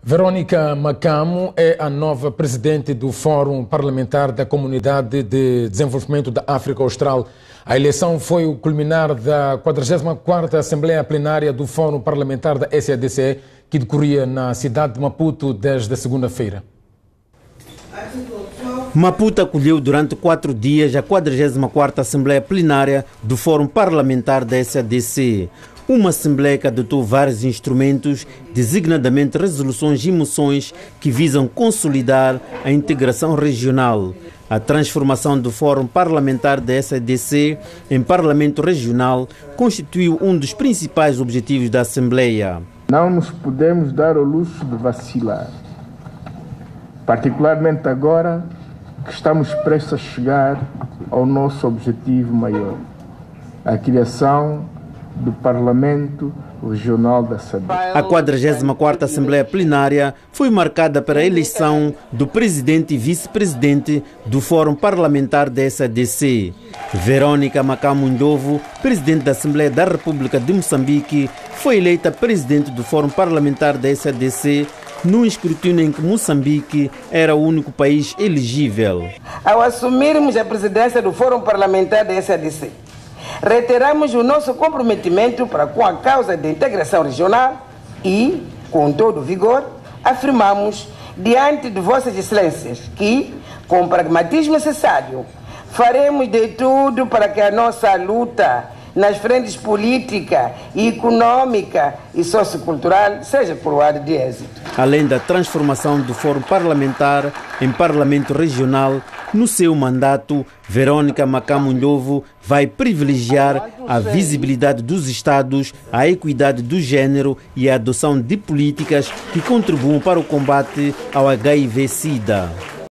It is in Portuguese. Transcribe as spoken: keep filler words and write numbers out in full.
Verônica Macamo é a nova presidente do Fórum Parlamentar da Comunidade de Desenvolvimento da África Austral. A eleição foi o culminar da quadragésima quarta Assembleia Plenária do Fórum Parlamentar da S A D C, que decorria na cidade de Maputo desde a segunda-feira. Maputo acolheu durante quatro dias a quadragésima quarta Assembleia Plenária do Fórum Parlamentar da S A D C. Uma Assembleia que adotou vários instrumentos, designadamente resoluções e moções que visam consolidar a integração regional. A transformação do Fórum Parlamentar da S A D C em Parlamento Regional constituiu um dos principais objetivos da Assembleia. Não nos podemos dar o luxo de vacilar, particularmente agora que estamos prestes a chegar ao nosso objetivo maior, a criação do Parlamento Regional da S A D C. A quadragésima quarta Assembleia Plenária foi marcada para a eleição do presidente e vice-presidente do Fórum Parlamentar da S A D C. Verônica Macamo Ndovo, presidente da Assembleia da República de Moçambique, foi eleita presidente do Fórum Parlamentar da S A D C num escrutínio em que Moçambique era o único país elegível. Ao assumirmos a presidência do Fórum Parlamentar da S A D C, reiteramos o nosso comprometimento para com a causa da integração regional e, com todo o vigor, afirmamos diante de Vossas Excelências que, com o pragmatismo necessário, faremos de tudo para que a nossa luta nas frentes política, econômica e sociocultural seja coroada de êxito. Além da transformação do Fórum Parlamentar em Parlamento Regional, no seu mandato, Verônica Macamo Ndovo vai privilegiar a visibilidade dos Estados, a equidade do género e a adoção de políticas que contribuam para o combate ao H I V-Sida.